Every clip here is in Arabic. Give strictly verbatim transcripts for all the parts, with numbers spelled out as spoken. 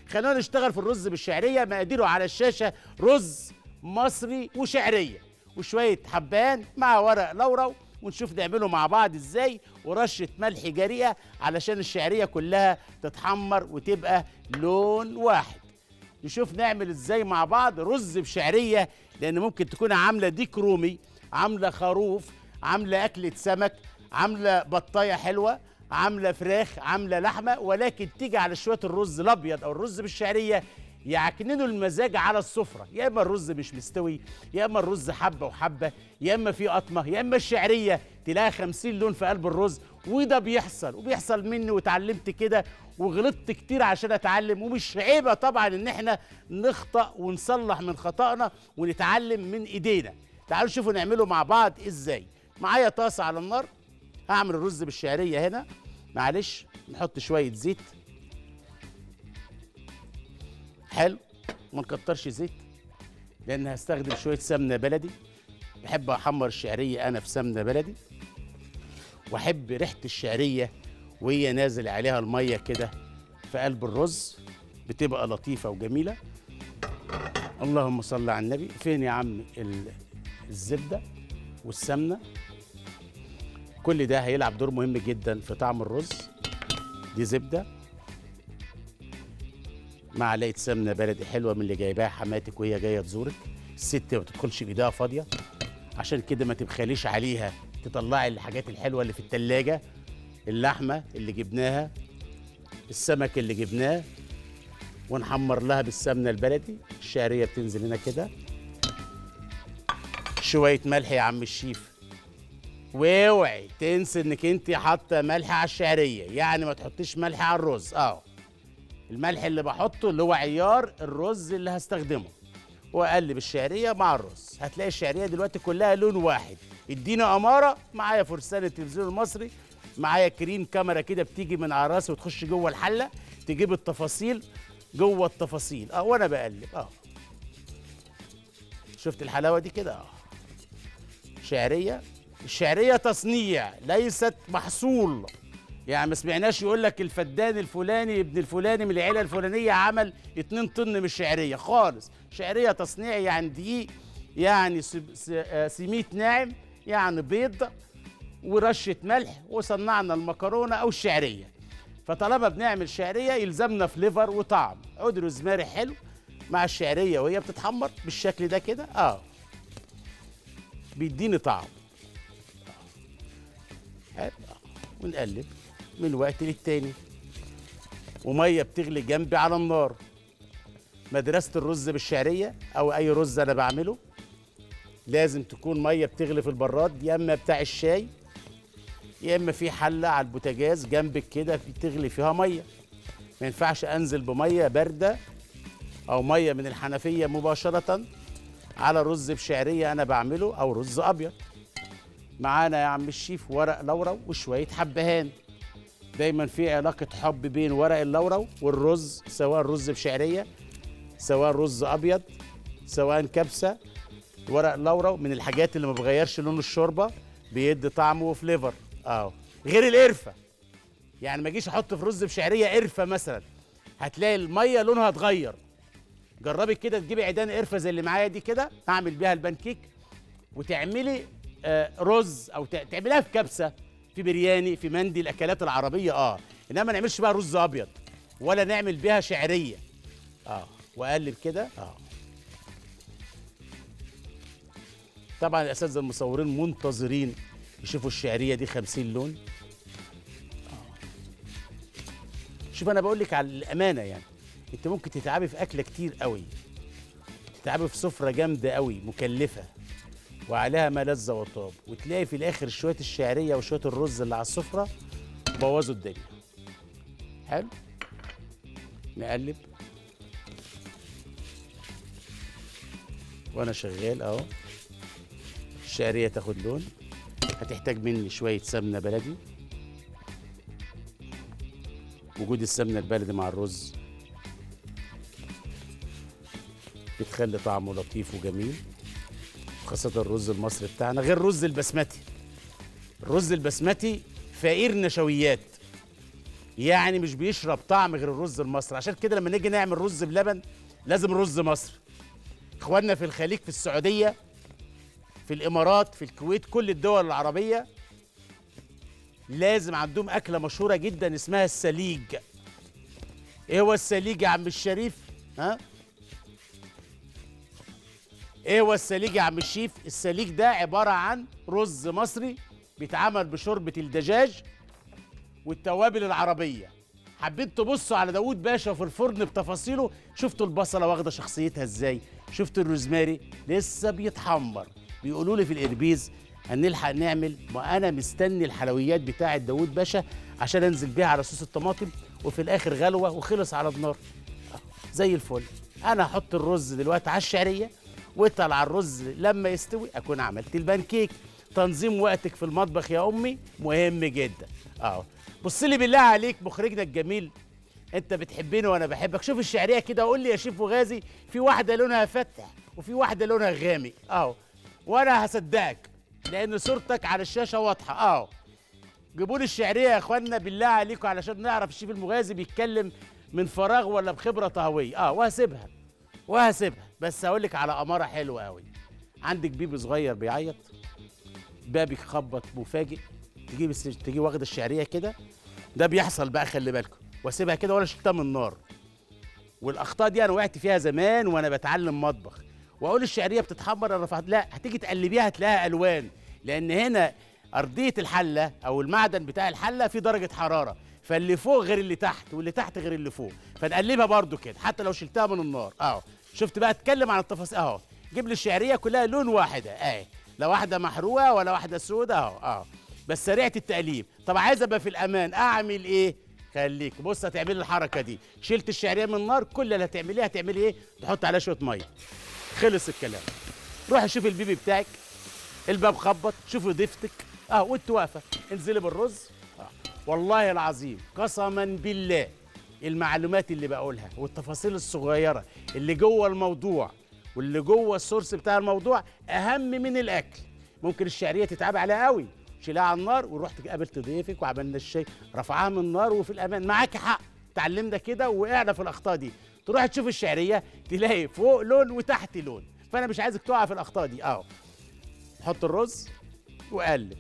خلونا نشتغل في الرز بالشعريه. مقاديره على الشاشه: رز مصري وشعريه وشويه حبان مع ورق لورا، ونشوف نعمله مع بعض ازاي، ورشه ملح جريئه علشان الشعريه كلها تتحمر وتبقى لون واحد. نشوف نعمل ازاي مع بعض رز بشعريه، لان ممكن تكون عامله ديك رومي، عامله خروف، عامله اكله سمك، عامله بطايه حلوه، عامله فراخ، عامله لحمه، ولكن تيجي على شويه الرز الابيض او الرز بالشعريه يعكننوا المزاج على السفره. يا اما الرز مش مستوي، يا اما الرز حبه وحبه، يا اما في قطمه، يا اما الشعريه تلاقي خمسين لون في قلب الرز. وده بيحصل وبيحصل مني، واتعلمت كده وغلطت كتير عشان اتعلم. ومش عيبه طبعا ان احنا نخطأ ونصلح من خطأنا ونتعلم من ايدينا. تعالوا شوفوا نعمله مع بعض ازاي. معايا طاسه على النار، هعمل الرز بالشعريه هنا. معلش نحط شويه زيت. حلو، ما نكترش زيت لان هستخدم شويه سمنه بلدي. بحب احمر الشعريه انا في سمنه بلدي، واحب ريحه الشعريه وهي نازل عليها الميه كده في قلب الرز، بتبقى لطيفه وجميله. اللهم صل على النبي. فين يا عم الزبده والسمنه؟ كل ده هيلعب دور مهم جدا في طعم الرز. دي زبده، معلقه سمنه بلدي حلوه من اللي جايباها حماتك وهي جايه تزورك. الست ما تدخلش بايديها فاضيه، عشان كده ما تبخليش عليها، تطلعي الحاجات الحلوه اللي في التلاجة. اللحمه اللي جبناها، السمك اللي جبناه، ونحمر لها بالسمنه البلدي. الشعريه بتنزل هنا كده، شويه ملح يا عم الشيف، واوعي تنسي انك انت حاطه ملح على الشعريه، يعني ما تحطيش ملح على الرز. اه الملح اللي بحطه اللي هو عيار الرز اللي هستخدمه، واقلب الشعريه مع الرز. هتلاقي الشعريه دلوقتي كلها لون واحد. ادينا اماره. معايا فرسان التلفزيون المصري، معايا كريم كاميرا كده بتيجي من على راسي وتخش جوه الحله تجيب التفاصيل جوه التفاصيل. اه وانا بقلب. اه شفت الحلاوه دي كده؟ اه شعريه. الشعريه تصنيع ليست محصول. يعني ما سمعناش يقول لك الفدان الفلاني ابن الفلاني من العيله الفلانيه عمل اتنين طن من الشعريه خالص. شعريه تصنيع، يعني دقيق، يعني سميد ناعم، يعني بيض ورشه ملح، وصنعنا المكرونه او الشعريه. فطالما بنعمل شعريه يلزمنا فليفر وطعم. عود روزماري حلو مع الشعريه وهي بتتحمر بالشكل ده كده. اه بيديني طعم. حلو. ونقلب من وقت للتاني، وميه بتغلي جنبي على النار. مدرسه الرز بالشعريه او اي رز انا بعمله لازم تكون ميه بتغلي في البراد، يا اما بتاع الشاي، يا اما في حله على البوتاجاز جنبك كده بتغلي فيها ميه. ما ينفعش انزل بميه بارده او ميه من الحنفيه مباشره على رز بشعريه انا بعمله او رز ابيض. معانا يا عم الشيف ورق لورا وشويه حبهان. دايما في علاقه حب بين ورق اللورا والرز، سواء الرز بشعريه، سواء رز ابيض، سواء كبسه. ورق اللورا من الحاجات اللي ما بغيرش لون الشوربه، بيدي طعم وفليفر. اه غير القرفه. يعني ما اجيش احط في رز بشعريه قرفه مثلا، هتلاقي الميه لونها اتغير. جربي كده تجيبي عيدان قرفه زي اللي معايا دي كده، اعمل بيها البانكيك، وتعملي آه رز، او تعمليها في كبسه، في برياني، في مندي، الاكلات العربيه. اه انما ما نعملش بقى رز ابيض ولا نعمل بيها شعريه. اه واقلب كده. اه طبعا الاساتذه المصورين منتظرين يشوفوا الشعريه دي خمسين لون. آه. شوف انا بقول لك على الامانه، يعني انت ممكن تتعبي في اكله كتير قوي، تتعبي في سفره جامده قوي مكلفه وعليها ما لذ وطاب، وتلاقي في الاخر شويه الشعريه وشويه الرز اللي على السفره بوظوا الدنيا. حلو. نقلب وانا شغال اهو. الشعريه تاخد لون. هتحتاج مني شويه سمنه بلدي. وجود السمنه البلدي مع الرز بتخلي طعمه لطيف وجميل، خاصة الرز المصري بتاعنا غير الرز البسمتي. الرز البسمتي فقير نشويات، يعني مش بيشرب طعم غير الرز المصري. عشان كده لما نيجي نعمل رز بلبن لازم رز مصري. اخواننا في الخليج، في السعوديه، في الامارات، في الكويت، كل الدول العربيه لازم عندهم اكله مشهوره جدا اسمها السليج. ايه هو السليج يا عم الشريف؟ ها؟ ايه هو السليج يا عم الشيف؟ السليج ده عباره عن رز مصري بيتعمل بشوربه الدجاج والتوابل العربيه. حبيت تبصوا على داوود باشا في الفرن بتفاصيله، شفتوا البصله واخده شخصيتها ازاي، شفتوا الروزماري لسه بيتحمر. بيقولوا لي في الاربيز هنلحق نعمل، ما انا مستني الحلويات بتاعه داوود باشا عشان انزل بيها على صوص الطماطم، وفي الاخر غلوه وخلص على النار زي الفل. انا هحط الرز دلوقتي على الشعريه، واتقل على الرز لما يستوي اكون عملت البانكيك. تنظيم وقتك في المطبخ يا امي مهم جدا. اهو بص لي بالله عليك مخرجنا الجميل، انت بتحبني وانا بحبك. شوف الشعريه كده وقول لي يا شيف غازي، في واحده لونها فاتح وفي واحده لونها غامق اهو، وانا هصدقك لان صورتك على الشاشه واضحه اهو. جيبوا لي الشعريه يا اخوانا بالله عليكم علشان نعرف الشيف المغازي بيتكلم من فراغ ولا بخبره طهويه. اه وهسيبها وهسيبها بس هقول لك على اماره حلوه قوي. عندك بيبي صغير بيعيط، بابك خبط مفاجئ، تجيب الس... تجي واخد الشعريه كده، ده بيحصل بقى خلي بالكم، واسيبها كده ولا شلتها من النار. والاخطاء دي انا وقعت فيها زمان وانا بتعلم مطبخ، واقول الشعريه بتتحمر انا رفعت، لا هتيجي تقلبيها هتلاقيها الوان، لان هنا ارضيه الحله او المعدن بتاع الحله في درجه حراره، فاللي فوق غير اللي تحت واللي تحت غير اللي فوق، فنقلبها برده كده حتى لو شلتها من النار اهو. شفت بقى اتكلم عن التفاصيل اهو. جيب لي الشعريه كلها لون واحد اهي، لا واحده محروقه ولا واحده سودة اهو اهو، بس سريعه التقليب. طب عايز ابقى في الامان اعمل ايه؟ خليك بص هتعملي الحركه دي، شلت الشعريه من النار، كل اللي هتعمليه هتعملي ايه؟ تحط عليها شويه ميه، خلص الكلام. روحي شوفي البيبي بتاعك، الباب خبط، شوفي ضيفتك اه وانت واقفه، انزلي بالرز آه. والله العظيم قسما بالله المعلومات اللي بقولها والتفاصيل الصغيره اللي جوه الموضوع واللي جوه السورس بتاع الموضوع اهم من الاكل. ممكن الشعريه تتعب عليها قوي، شيلها على النار ورحت قابلت ضيفك وعملنا الشاي، رفعها من النار وفي الامان، معاكي حق، اتعلمنا كده وقعنا في الاخطاء دي. تروح تشوف الشعريه تلاقي فوق لون وتحت لون، فانا مش عايزك تقع في الاخطاء دي اهو. حط الرز وقلب،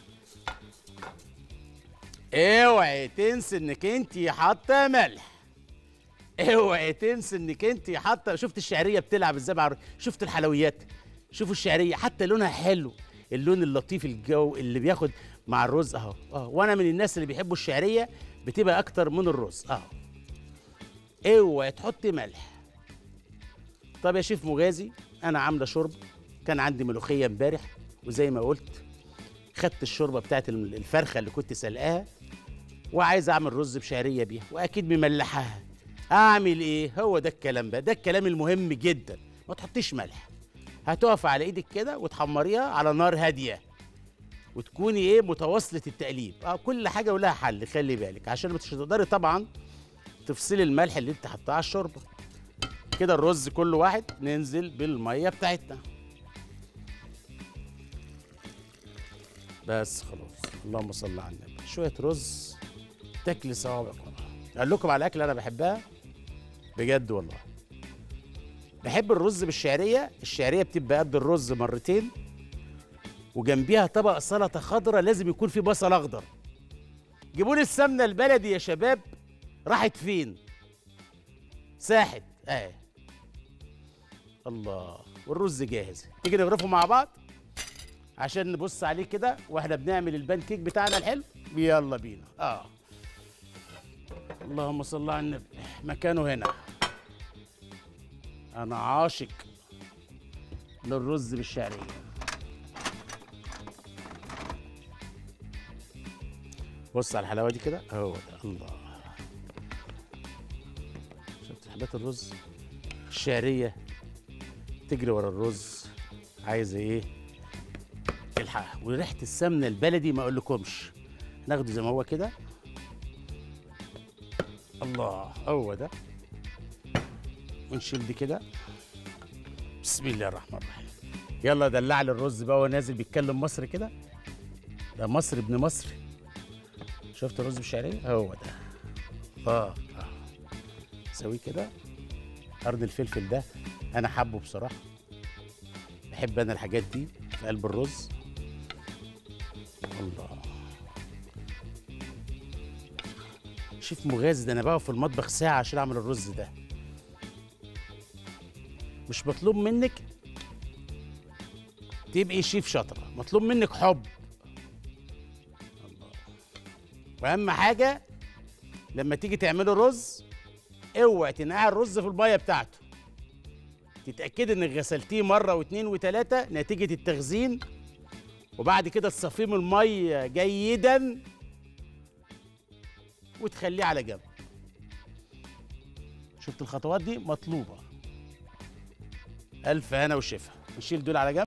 اوعي تنسي انك انت حاطه ملح، اوعي تنسي انك انت حاطه. شفت الشعريه بتلعب ازاي مع الر- شفت الحلويات، شوفوا الشعريه حتى لونها حلو، اللون اللطيف الجو اللي بياخد مع الرز اهو اه. وانا من الناس اللي بيحبوا الشعريه بتبقى اكتر من الرز اهو. اوعي تحطي ملح. طب يا شيف مغازي انا عامله شرب، كان عندي ملوخيه امبارح وزي ما قلت خدت الشوربه بتاعت الفرخه اللي كنت سلقاها وعايز اعمل رز بشعريه بيها واكيد مملحاها، اعمل ايه؟ هو ده الكلام بقى، ده الكلام المهم جدا. ما تحطيش ملح، هتقف على ايدك كده وتحمريها على نار هاديه وتكوني ايه متواصله التقليب اه. كل حاجه ولها حل، خلي بالك عشان مش هتقدري طبعا تفصلي الملح اللي انت حطاه على الشوربه. كده الرز كل واحد ننزل بالميه بتاعتنا بس خلاص. اللهم صل على النبي. شويه رز تاكلي صوابعك والله. اقول لكم على اكله انا بحبها بجد والله، بحب الرز بالشعريه. الشعريه بتبقى قد الرز مرتين وجنبيها طبق سلطه خضراء، لازم يكون في بصل اخضر. جيبوا لي السمنه البلدي يا شباب، راحت فين؟ ساحت اه. الله، والرز جاهز. تيجي نغرفه مع بعض عشان نبص عليه كده واحنا بنعمل البان كيك بتاعنا الحلو. يلا بينا اه. اللهم صل على النبي. مكانه هنا. انا عاشق للرز بالشعريه. بص على الحلاوه دي كده، هو ده الله. شفت حبات الرز؟ الشعريه تجري ورا الرز، عايزه ايه؟ تلحقها. وريحه السمنه البلدي ما اقولكمش. ناخده زي ما هو كده. الله، هو ده. ونشيل دي كده. بسم الله الرحمن الرحيم. يلا دلع لي الرز بقى وهو نازل بيتكلم مصري كده. ده مصري ابن مصري. شفت الرز بالشعريه؟ هو ده اه سويه كده. قرن الفلفل ده انا حابه بصراحه، بحب انا الحاجات دي في قلب الرز. الله، شيف مغازي ده، انا بقى في المطبخ ساعه عشان اعمل الرز ده. مش مطلوب منك تبقي شيف شاطره، مطلوب منك حب. الله. واهم حاجه لما تيجي تعملي رز، اوعي تنقعي الرز في الميه بتاعته. تتاكدي انك غسلتيه مره واثنين وثلاثه نتيجه التخزين، وبعد كده تصفيه من الميه جيدا وتخليه على جنب. شفت الخطوات دي مطلوبه. الف هنا وشفا. نشيل دول على جنب.